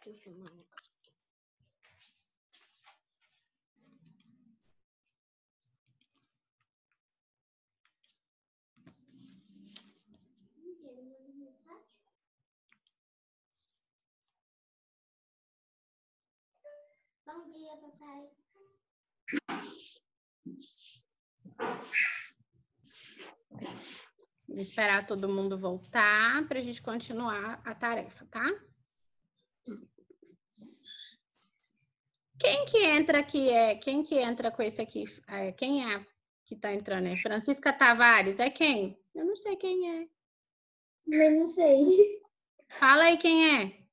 Bom dia, papai. Vou esperar todo mundo voltar para a gente continuar a tarefa, tá? Quem que entra aqui quem que entra com esse aqui? Quem é que tá entrando aí? Francisca Tavares, é quem? Eu não sei quem é. Eu não sei. Fala aí quem é.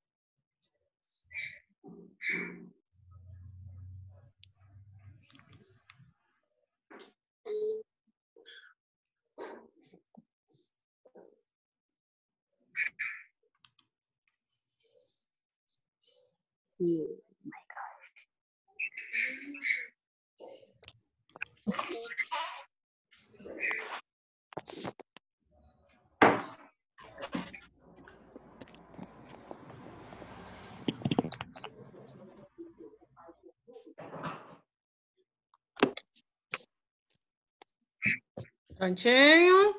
Prontinho?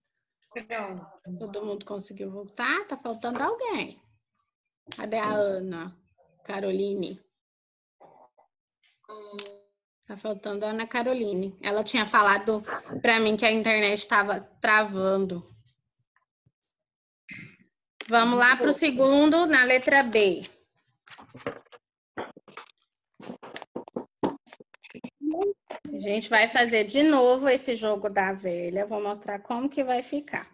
Todo mundo conseguiu voltar? Tá faltando alguém. Cadê a Ana? Caroline? Tá faltando a Ana Caroline. Ela tinha falado para mim que a internet estava travando. Vamos lá para o segundo, na letra B. A gente vai fazer de novo esse jogo da velha. Vou mostrar como que vai ficar.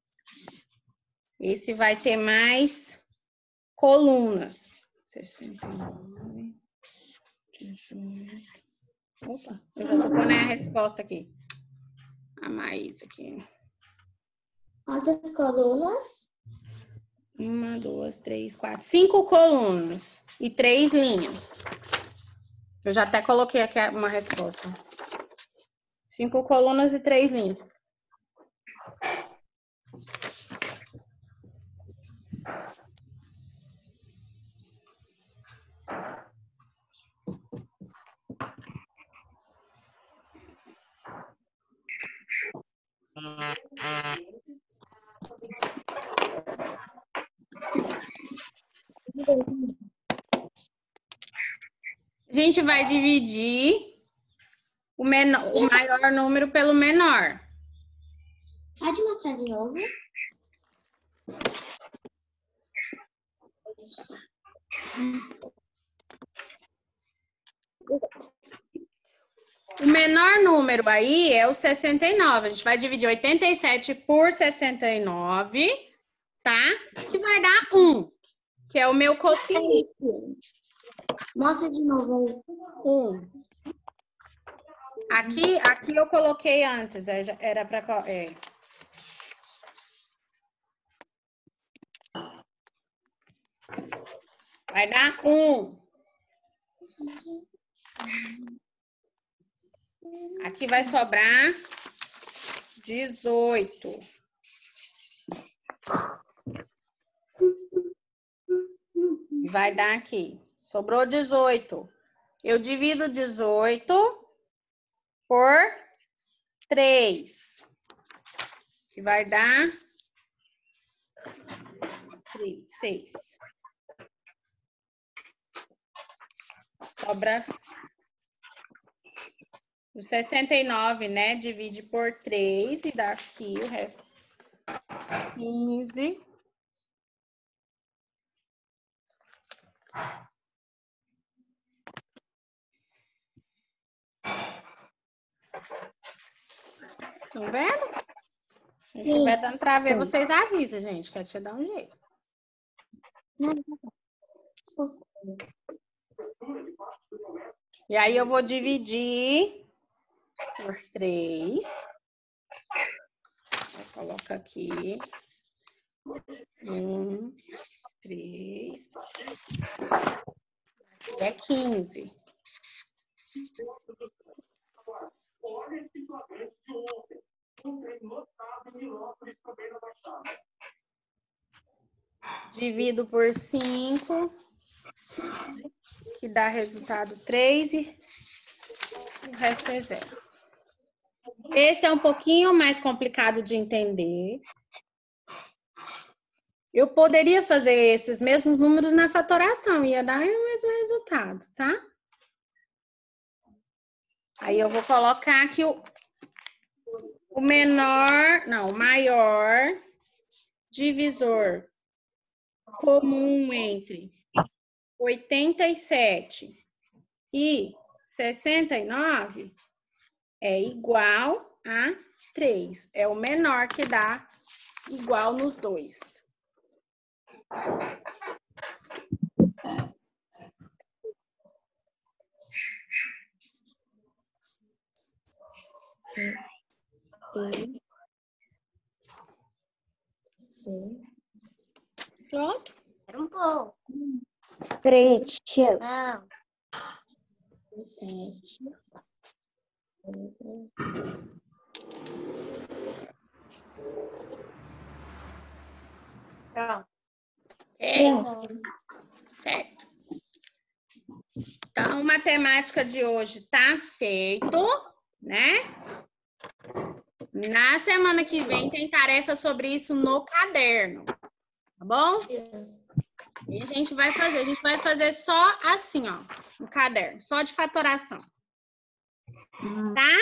Esse vai ter mais colunas. 69, 18. Opa, eu já tô pondo a resposta aqui. A Maísa aqui. Quantas colunas? 1, 2, 3, 4, 5 colunas e 3 linhas. Eu já até coloquei aqui uma resposta. 5 colunas e 3 linhas. A gente vai dividir o maior número pelo menor. Pode mostrar de novo? O menor número aí é o 69. A gente vai dividir 87 por 69, tá? Que vai dar 1, que é o meu quociente. Mostra de novo aí. 1. Aqui eu coloquei antes, era para... Vai dar 1. Aqui vai sobrar 18. Vai dar aqui. Sobrou 18. Eu divido 18 por 3. Que vai dar 6. Sobra o 69, né? Divide por 3 e dá aqui o resto. 15. Estão vendo? Se estiver dando para ver, vocês avisam, gente, que eu dar um jeito. E aí eu vou dividir por 3. Coloca aqui. 1, 3. É 15. Divido por 5. que dá resultado 3 e o resto é 0. Esse é um pouquinho mais complicado de entender. Eu poderia fazer esses mesmos números na fatoração, ia dar o mesmo resultado, tá? Aí eu vou colocar aqui o maior divisor comum entre 87 e 69 é igual a 3. É o menor que dá igual nos dois. Sim. Pronto? Era um pouco. Peraí, tia. Não. 7. Pronto. Pronto. Certo. Então, matemática de hoje tá feito, né? Na semana que vem tem tarefa sobre isso no caderno, tá bom? E a gente vai fazer só assim, ó, no caderno, só de fatoração. Tá?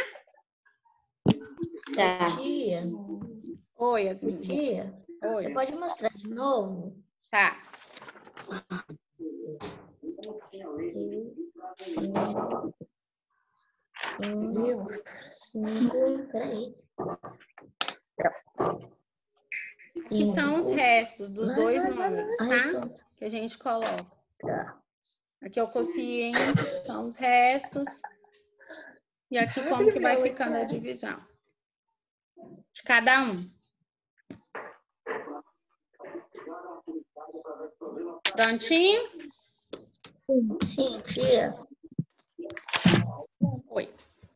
Tá. Tia, Oi, Yasmin. tia, você Oi. pode mostrar de novo? Tá. Peraí. Aqui são os restos dos dois números, Ai, tá? pronto. Que a gente coloca. Tá. Aqui é o quociente, são os restos. E aqui como que vai ficando a divisão de cada um. Prontinho? Sim, tia. Oi.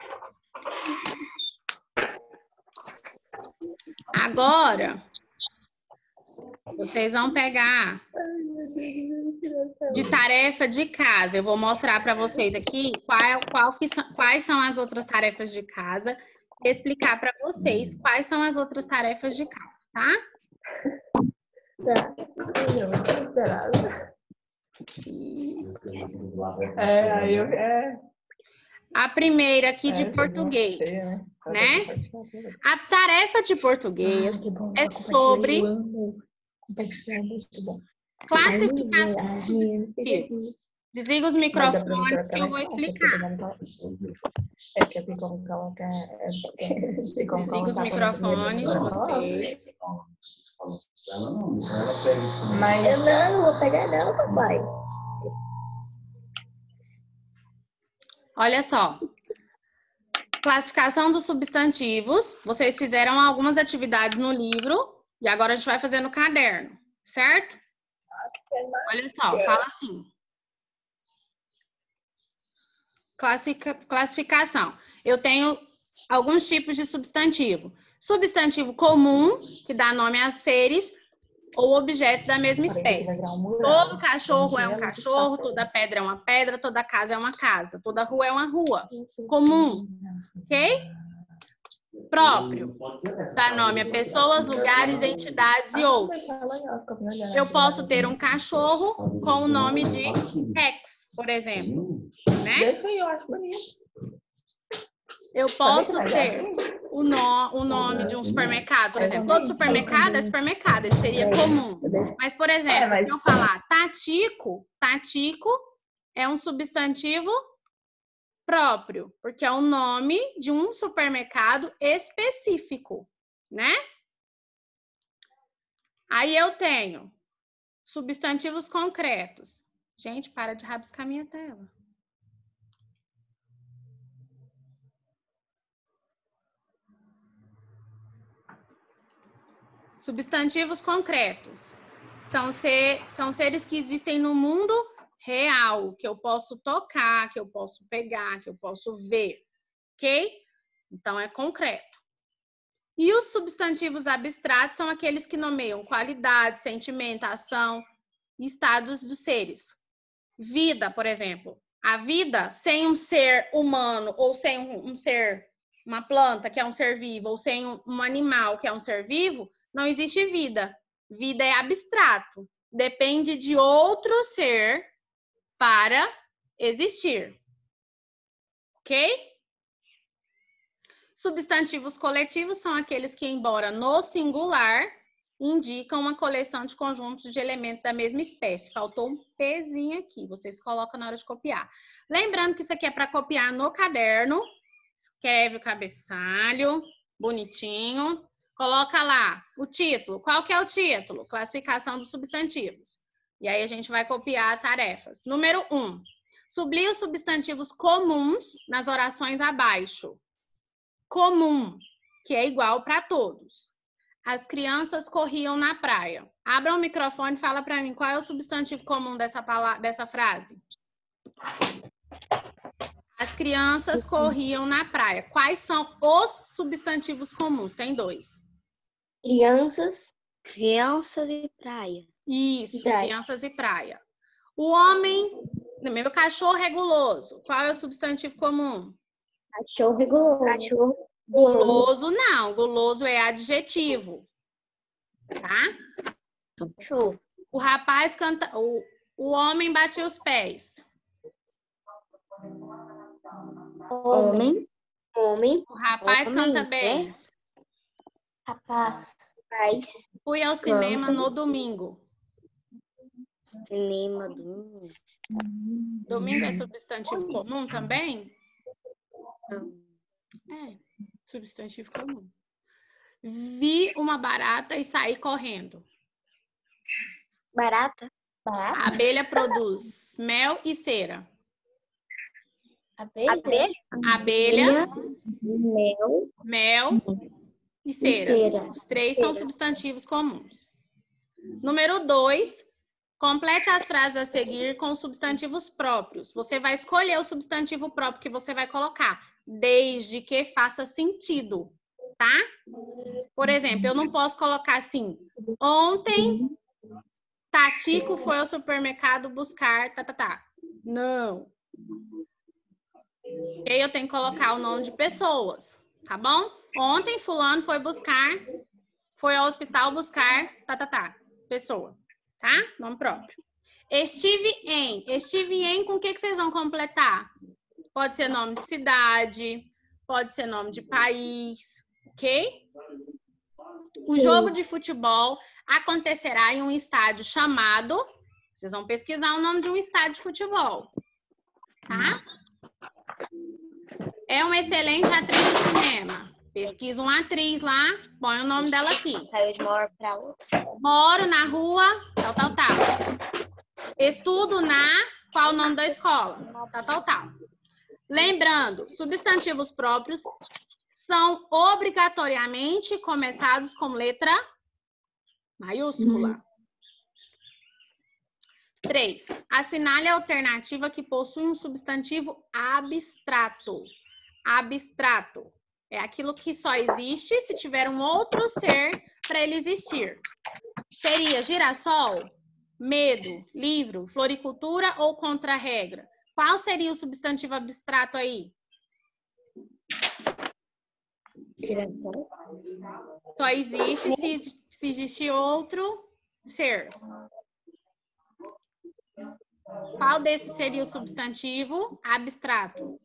Agora, vocês vão pegar de tarefa de casa. Eu vou mostrar para vocês aqui quais são as outras tarefas de casa e explicar para vocês quais são as outras tarefas de casa, tá? Tá. Eu tô esperando. A primeira aqui de português, né? A tarefa de português Que bom. é sobre Compartilhar muito bom. classificação. Desliga os microfones que eu vou explicar. É que eu tenho como colocar. Desliga os microfones de vocês. Mas Eu não vou pegar não, papai. Olha só. Classificação dos substantivos. Vocês fizeram algumas atividades no livro e agora a gente vai fazer no caderno, certo? Olha só, fala assim. Classificação. Eu tenho alguns tipos de substantivo. Substantivo comum, que dá nome a seres ou objetos da mesma espécie. Todo cachorro é um cachorro, toda pedra é uma pedra, toda casa é uma casa, toda rua é uma rua. Comum, ok? Próprio, dá nome a pessoas, lugares, entidades e outros. Eu posso ter um cachorro com o nome de Rex, por exemplo, né? deixa aí, eu acho bonito. Eu posso ter o nome de um supermercado, por exemplo. Todo supermercado é supermercado, ele seria comum. Mas, por exemplo, se eu falar Tatico, Tatico é um substantivo próprio, porque é o nome de um supermercado específico, né? Aí eu tenho substantivos concretos. Gente, para de rabiscar minha tela. Substantivos concretos são seres que existem no mundo real, que eu posso tocar, que eu posso pegar, que eu posso ver, ok? Então, é concreto. E os substantivos abstratos são aqueles que nomeiam qualidade, sentimento, ação e estados dos seres. Vida, por exemplo. A vida sem um ser humano ou sem um ser, uma planta que é um ser vivo, ou sem um animal que é um ser vivo, não existe vida. Vida é abstrato. Depende de outro ser para existir. Ok? Substantivos coletivos são aqueles que, embora no singular, indicam uma coleção de conjuntos de elementos da mesma espécie. Faltou um pezinho aqui, vocês colocam na hora de copiar. Lembrando que isso aqui é para copiar no caderno. Escreve o cabeçalho, bonitinho. Coloca lá o título. Qual que é o título? Classificação dos substantivos. E aí a gente vai copiar as tarefas. Número 1. Sublinhe os substantivos comuns nas orações abaixo. Comum, que é igual para todos. As crianças corriam na praia. Abra o microfone e fala para mim qual é o substantivo comum dessa frase. As crianças corriam na praia. Quais são os substantivos comuns? Tem 2. Crianças. Crianças e praia. Isso, Praia. crianças e praia. O homem, meu cachorro é guloso. Qual é o substantivo comum? Cachorro e guloso. Cachorro. Guloso não, guloso é adjetivo. Tá? Cachorro. O rapaz canta, o homem batia os pés. Homem. Homem. O rapaz canta bem. Rapaz. Fui ao cinema no domingo. Cinema do... Domingo é substantivo comum também? É, substantivo comum. Vi uma barata e saí correndo. Barata. A abelha produz mel e cera. Abelha. Abelha, Mel. mel e cera. Os 3 são substantivos comuns. Número 2, complete as frases a seguir com substantivos próprios. Você vai escolher o substantivo próprio que você vai colocar, desde que faça sentido, tá? Por exemplo, eu não posso colocar assim, ontem Tatico foi ao supermercado buscar Não. E aí eu tenho que colocar o nome de pessoas, tá bom? Ontem fulano foi ao hospital buscar pessoa, tá? Nome próprio. Estive em com o que vocês vão completar? Pode ser nome de cidade, pode ser nome de país, ok? O jogo de futebol acontecerá em um estádio chamado... Vocês vão pesquisar o nome de um estádio de futebol, tá? É uma excelente atriz de cinema. Pesquisa uma atriz lá, põe o nome dela aqui. Saiu de uma hora para outra. Moro na rua, tal. Estudo na... Qual o nome da escola? Tal. Lembrando, substantivos próprios são obrigatoriamente começados com letra maiúscula. 3. Assinale a alternativa que possui um substantivo abstrato. Abstrato é aquilo que só existe se tiver um outro ser para ele existir. Seria girassol, medo, livro, floricultura ou contra-regra? Qual seria o substantivo abstrato aí? Girassol. Só existe se existe outro ser. Qual desses seria o substantivo abstrato?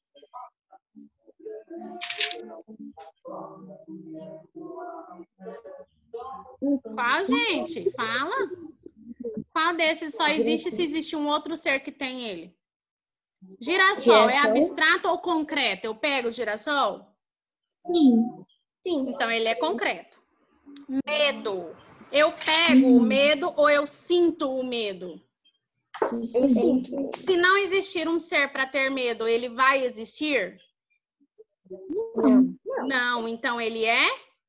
Qual, gente? Fala. Qual desses só existe se existe um outro ser que tem ele? Girassol é abstrato ou concreto? Eu pego o girassol? Sim. Então, ele é concreto. Medo. Eu pego o medo ou eu sinto o medo? Sim. Se não existir um ser para ter medo, ele vai existir? Não, então ele é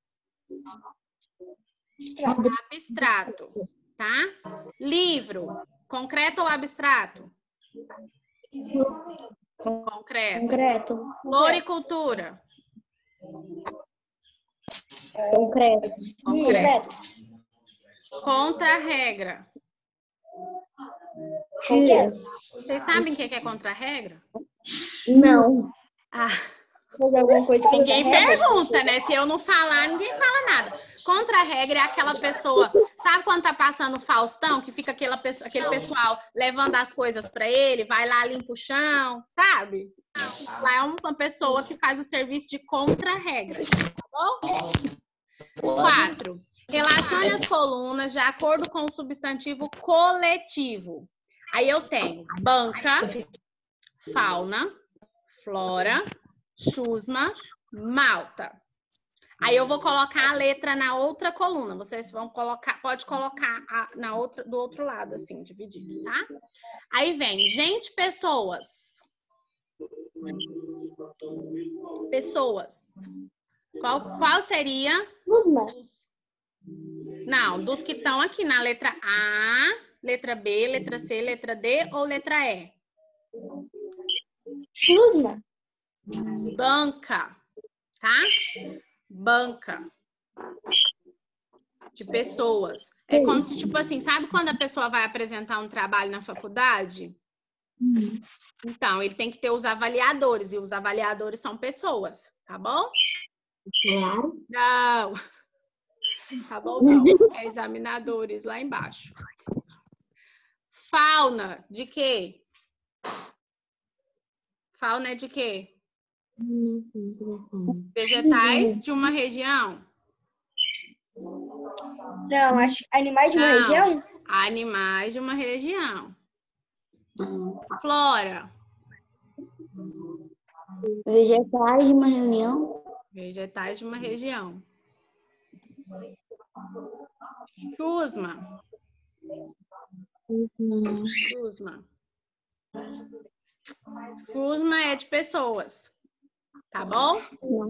abstrato, tá? Livro, concreto ou abstrato? Concreto. Floricultura. Concreto. Contra-regra. Tia. Vocês sabem o que é contra-regra? Não. Ah, Fazer alguma coisa que ninguém não tá regra. pergunta, né? Se eu não falar, ninguém fala nada. Contra-regra é aquela pessoa... Sabe quando tá passando o Faustão, que fica aquele pessoal levando as coisas pra ele, vai lá, limpa o chão, sabe? Lá é uma pessoa que faz o serviço de contra-regra, tá bom? 4. Relacione as colunas de acordo com o substantivo coletivo. Aí eu tenho banca, fauna, flora, chusma, malta. Aí eu vou colocar a letra na outra coluna. Vocês vão colocar, pode colocar do outro lado, assim, dividido, tá? Aí vem gente, pessoas. Pessoas. Qual seria? Não, dos que estão aqui na letra A, letra B, letra C, letra D ou letra E? Chusma. Banca, tá? Banca de pessoas. É como se, tipo assim, sabe quando a pessoa vai apresentar um trabalho na faculdade? Então, ele tem que ter os avaliadores, e os avaliadores são pessoas, tá bom? Claro. Não. Tá bom, não. É examinadores lá embaixo. Fauna, de quê? Fauna é de quê? Vegetais de uma região? Não, acho que animais de uma Não. região? Animais de uma região. Flora. Vegetais de uma reunião. Vegetais de uma região. Chusma. Chusma. Chusma é de pessoas. Tá bom?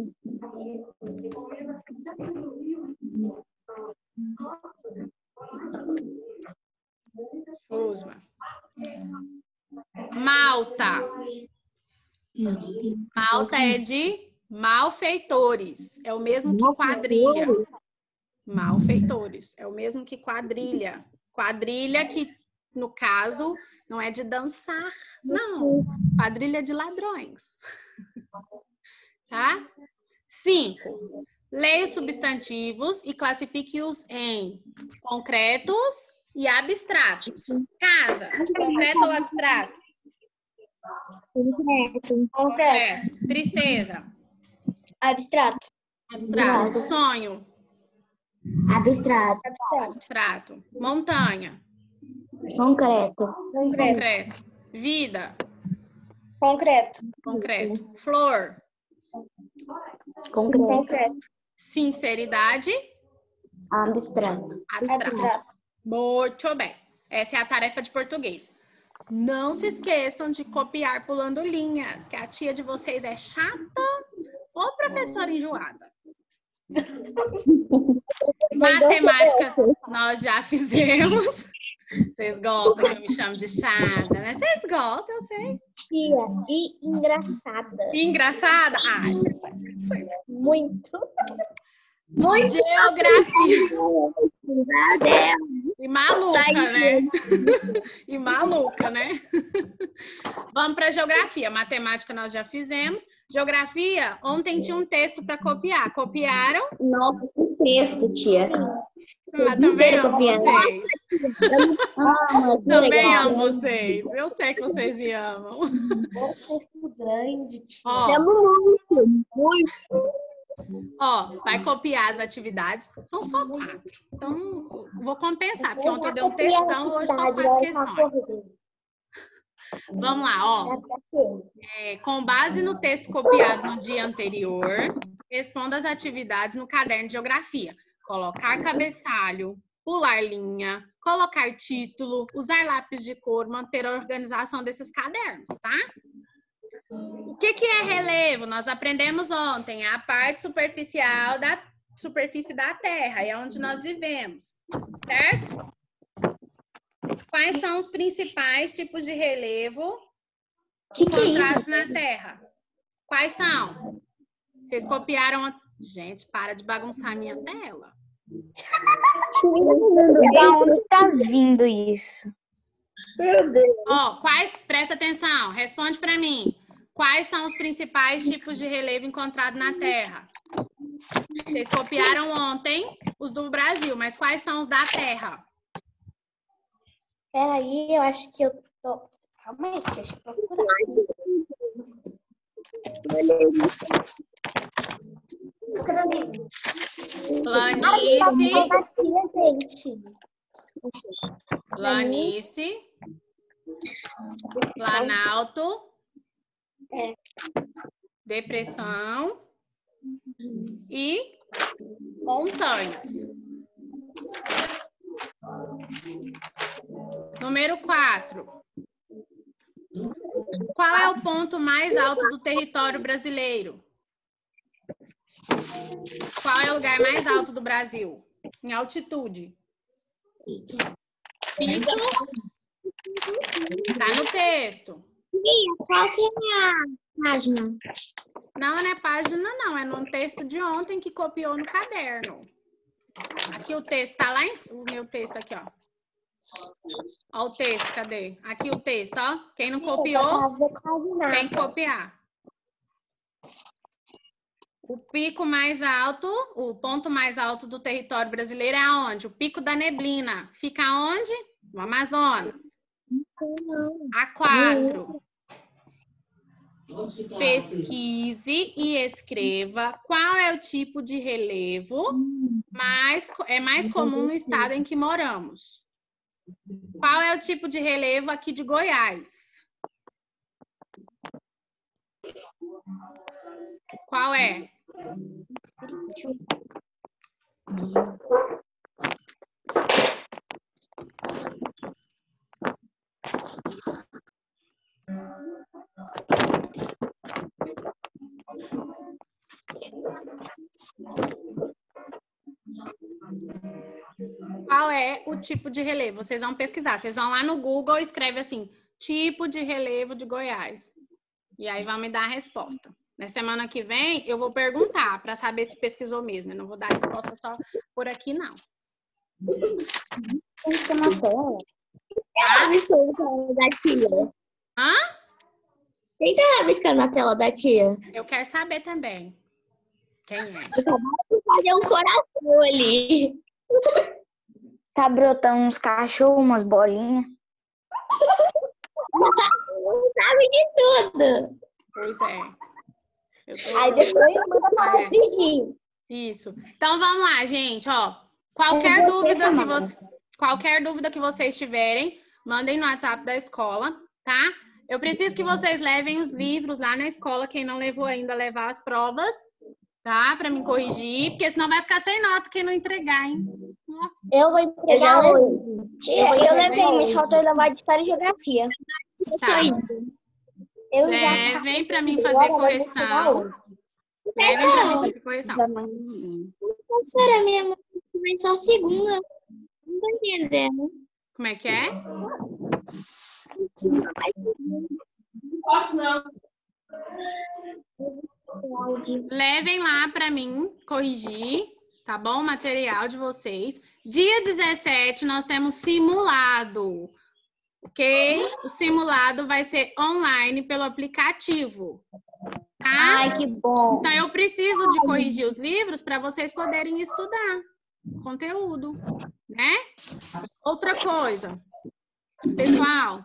Chusma. Malta. Malta é de malfeitores. É o mesmo que quadrilha. Malfeitores. É o mesmo que quadrilha. Quadrilha que, no caso, não é de dançar, não. Quadrilha de ladrões. Tá? 5. Leia os substantivos e classifique-os em concretos e abstratos. Casa, concreto ou abstrato? Concreto. Tristeza. Abstrato. Abstrato. Sonho. Abstrato. Abstrato. Montanha. Concreto. Concreto. Vida. Concreto. Concreto. Flor. Concreto. Concreto. Sinceridade. Abstrato. Abstrato. Muito bem. Essa é a tarefa de português. Não se esqueçam de copiar pulando linhas, que a tia de vocês é chata ou professora enjoada. Matemática nós já fizemos. Vocês gostam que eu me chamo de chata, né? Vocês gostam, eu sei. Tia, e engraçada. Engraçada? Ai, sei. Muito. Geografia. E maluca, né? E maluca, né? Vamos para geografia. Matemática nós já fizemos. Geografia, ontem tinha um texto para copiar. Copiaram? Nossa, que texto, tia. Ah, também amo vocês. Também legal. amo vocês. Eu sei que vocês me amam. Texto grande, tia. Ó, Muito. ó, vai copiar as atividades. São só 4. Então, vou compensar, porque ontem deu um textão, hoje só 4 questões. Vamos lá, ó. Com base no texto copiado no dia anterior, responda as atividades no caderno de geografia. Colocar cabeçalho, pular linha, colocar título, usar lápis de cor, manter a organização desses cadernos, tá? O que é relevo? Nós aprendemos ontem, a parte superficial da superfície da Terra, é onde nós vivemos, certo? Quais são os principais tipos de relevo encontrados na Terra? Quais são? Vocês copiaram? Gente, para de bagunçar minha tela. Da onde tá vindo isso? Meu Deus. Ó, presta atenção, responde para mim. Quais são os principais tipos de relevo encontrado na Terra? Vocês copiaram ontem os do Brasil, mas quais são os da Terra? Peraí, eu acho que eu tô... Calma aí, deixa eu procurar. Planície, planalto, depressão e montanhas. Número 4. Qual é o ponto mais alto do território brasileiro? Qual é o lugar mais alto do Brasil? Em altitude. Pico. Tá no texto. Qual que é a página? Não é página, não. É num texto de ontem que copiou no caderno. Aqui o texto. Tá lá o meu texto aqui, ó. Ó o texto, cadê? Aqui o texto, ó. Quem não copiou, tem que copiar. O pico mais alto, o ponto mais alto do território brasileiro é aonde? O Pico da Neblina. Fica onde? No Amazonas. A4. Pesquise e escreva qual é o tipo de relevo mais comum no estado em que moramos. Qual é o tipo de relevo aqui de Goiás? Qual é? Qual é o tipo de relevo? Vocês vão pesquisar. Vocês vão lá no Google e escreve assim, tipo de relevo de Goiás. E aí vão me dar a resposta. Na semana que vem, eu vou perguntar para saber se pesquisou mesmo. Eu não vou dar a resposta só por aqui, não. Tá rabiscando da tia. Hã? Quem tá rabiscando na tela da tia? Eu quero saber também. Quem é? Fazer um coração ali. Tá brotando uns cachorros, umas bolinhas. Sabe de tudo. Pois é. Aí depois manda pra corrigir. Isso. Então vamos lá, gente, ó. Qualquer dúvida que vocês tiverem, mandem no WhatsApp da escola, tá? Eu preciso que vocês levem os livros lá na escola, quem não levou ainda, levar as provas, tá? Pra me corrigir, porque senão vai ficar sem nota quem não entregar, hein? Eu vou entregar hoje. Eu levei, mas faltou levar de história e geografia. Tá. Levem pra mim fazer correção. Levem pra mim fazer correção. Professora, minha mãe vai só segunda. Não tô entendendo. Como é que é? Não posso, não. Levem lá pra mim corrigir, tá bom? O material de vocês. Dia 17 nós temos simulado, ok? O simulado vai ser online pelo aplicativo, tá? Ai, que bom. Então eu preciso de corrigir os livros para vocês poderem estudar o conteúdo, né? Outra coisa, pessoal,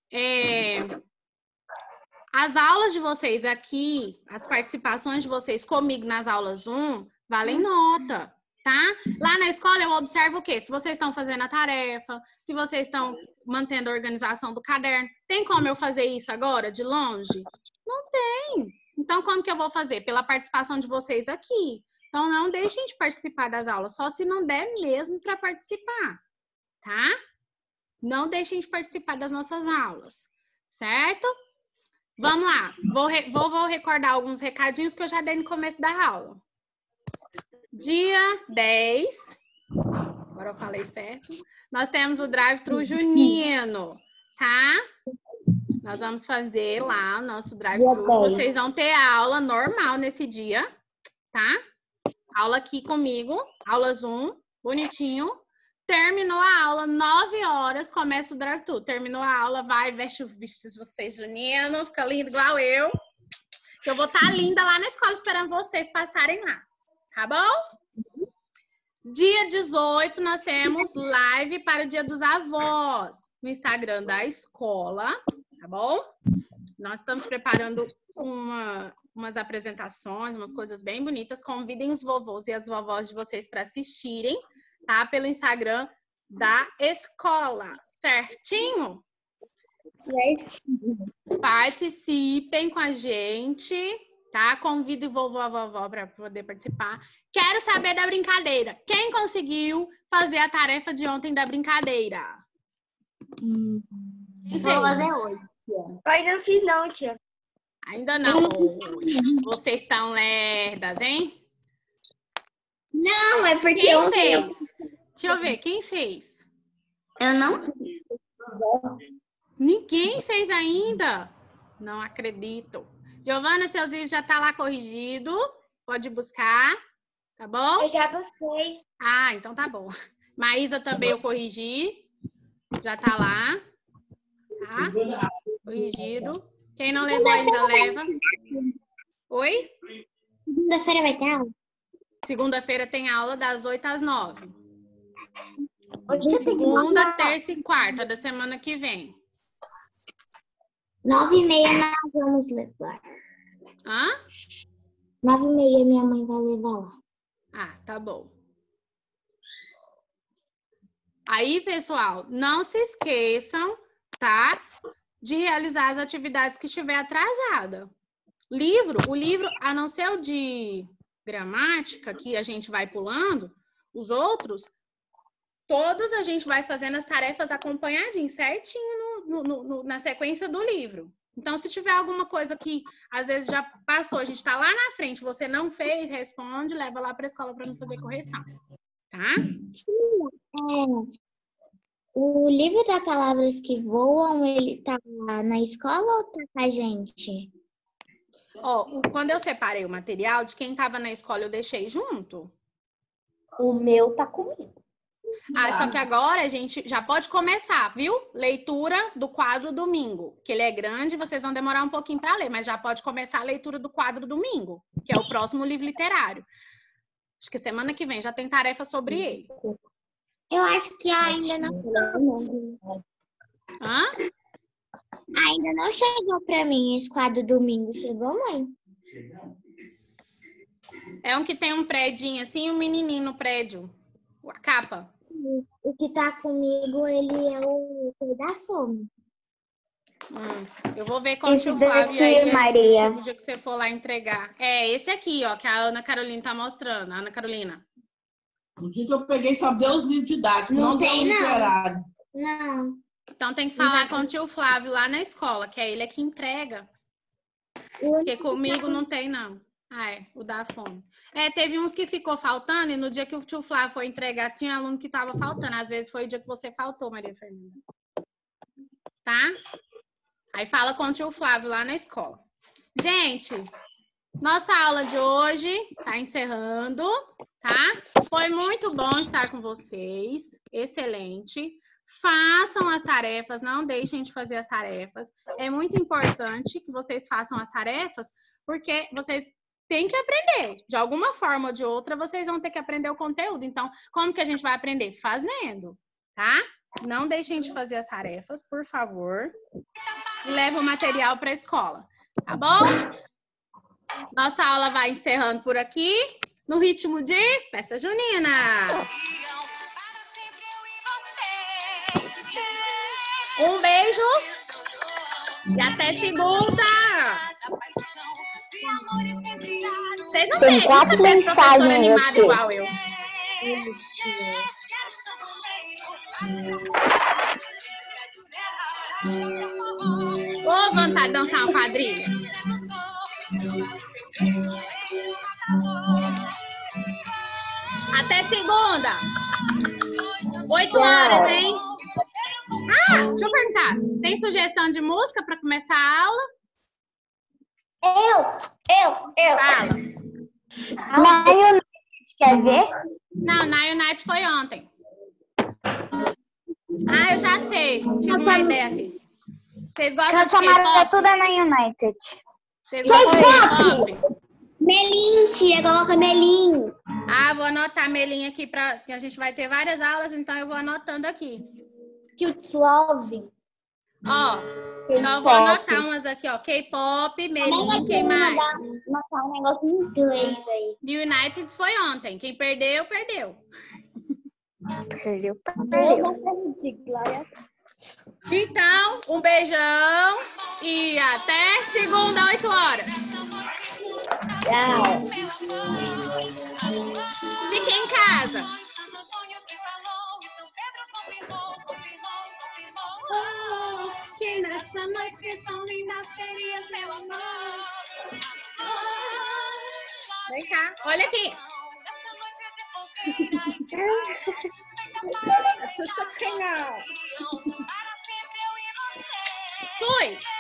as aulas de vocês aqui, as participações de vocês comigo nas aulas Zoom, valem nota, tá? Lá na escola eu observo o quê? Se vocês estão fazendo a tarefa, se vocês estão mantendo a organização do caderno. Tem como eu fazer isso agora, de longe? Não tem. Então, como que eu vou fazer? Pela participação de vocês aqui. Então, não deixem de participar das aulas, só se não der mesmo para participar, tá? Não deixem de participar das nossas aulas, certo? Vamos lá. Vou recordar alguns recadinhos que eu já dei no começo da aula. Dia 10, agora eu falei certo, nós temos o drive-thru junino, tá? Nós vamos fazer lá o nosso drive-thru. Vocês vão ter aula normal nesse dia, tá? Aula aqui comigo, aula Zoom, bonitinho. Terminou a aula, 9 horas, começa o drive-thru. Terminou a aula, vai, veste vocês junino, fica lindo igual eu. Eu vou estar linda lá na escola esperando vocês passarem lá. Tá bom? Dia 18, nós temos live para o Dia dos Avós no Instagram da escola, tá bom? Nós estamos preparando umas apresentações, umas coisas bem bonitas. Convidem os vovôs e as vovós de vocês para assistirem, tá? Pelo Instagram da escola, certinho? Certinho. Participem com a gente, tá? Convido o vovô e a vovó para poder participar. Quero saber da brincadeira. Quem conseguiu fazer a tarefa de ontem da brincadeira? Quem Vou fazer fez? hoje. Eu ainda não fiz não, tia. Ainda não. Vocês estão lerdas, hein? Não, é porque Quem ontem fez? Deixa eu ver, quem fez? Eu não? Ninguém fez ainda? Não acredito. Giovana, seus livros já tá lá corrigido. Pode buscar, tá bom? Eu já busquei. Ah, então tá bom. Maísa também eu corrigi. Já tá lá. Tá? Corrigido. Quem não levou ainda leva. Oi? segunda-feira vai ter aula? Segunda-feira tem aula das 8 às 9. Hoje eu tenho que Segunda, mandar. terça e quarta da semana que vem. 9h30 nós vamos levar. Hã? 9h30 minha mãe vai levar lá. Ah, tá bom. Aí, pessoal, não se esqueçam, tá? De realizar as atividades que estiver atrasada. O livro, a não ser o de gramática, que a gente vai pulando, os outros, todos a gente vai fazendo as tarefas acompanhadinho, certinho na sequência do livro. Então, se tiver alguma coisa que às vezes já passou, a gente tá lá na frente, você não fez, responde, leva lá para a escola para não fazer correção, tá? O livro das palavras que voam, ele tá na escola ou tá com a gente? Ó, quando eu separei o material, de quem estava na escola eu deixei junto. O meu tá comigo. Ah, só que agora a gente já pode começar, viu? Leitura do quadro domingo, que ele é grande, vocês vão demorar um pouquinho para ler, mas já pode começar a leitura do quadro domingo, que é o próximo livro literário. Acho que semana que vem já tem tarefa sobre ele. Eu acho que ainda não. Hã? Ainda não chegou pra mim esse quadro domingo. Chegou, mãe? É um que tem um prédio assim e um menininho no prédio. A capa. O que tá comigo, ele é o da fome. Eu vou ver com o tio Esse Flávio daqui, aí, Maria. o dia que você for lá entregar. É esse aqui, ó, que a Ana Carolina tá mostrando. Ana Carolina. O dia que eu peguei só deu os livros didáticos, Não não deu tem, o não. literário. Não. Então tem que falar com o tio Flávio lá na escola, que é ele que entrega. Porque comigo não tem, não. Ah, é, o da fome. É, teve uns que ficou faltando e no dia que o tio Flávio foi entregar, tinha aluno que tava faltando. Às vezes foi o dia que você faltou, Maria Fernanda. Tá? Aí fala com o tio Flávio lá na escola. Gente, nossa aula de hoje tá encerrando, tá? Foi muito bom estar com vocês. Excelente. Façam as tarefas, não deixem de fazer as tarefas. É muito importante que vocês façam as tarefas, porque vocês têm que aprender. De alguma forma ou de outra, vocês vão ter que aprender o conteúdo. Então, como que a gente vai aprender? Fazendo, tá? Não deixem de fazer as tarefas, por favor. E leva o material para a escola, tá bom? Nossa aula vai encerrando por aqui, no ritmo de festa junina. Um beijo e até segunda. Vocês não Tem têm, 4 nunca teve professora mensagens animada aqui. igual eu. Ô, vontade de dançar uma quadrilha. Até segunda. 8 horas, hein? Ah, deixa eu perguntar. Tem sugestão de música para começar a aula? Eu. Fala. Maionese, quer ver? Não, na Unite foi ontem. Ah, eu já sei. Tive uma ideia aqui. Vocês gostam Canção de amarela é K-pop? tudo é na United. Vocês gostam de K-pop? Melim, tia, coloca Melim. Ah, vou anotar Melinha aqui, que a gente vai ter várias aulas, então eu vou anotando aqui. Cute Love. Ó, então eu vou anotar umas aqui, ó. K-pop, Melim, quem mais? Nossa, um negócio em inglês aí. The United foi ontem. Quem perdeu, perdeu. Perdeu. Então, um beijão e até segunda, 8 horas. Tchau. Fiquem em casa. Que nessa noite tão linda serias, meu amor. Vem cá, olha aqui. Xuxa, Fui.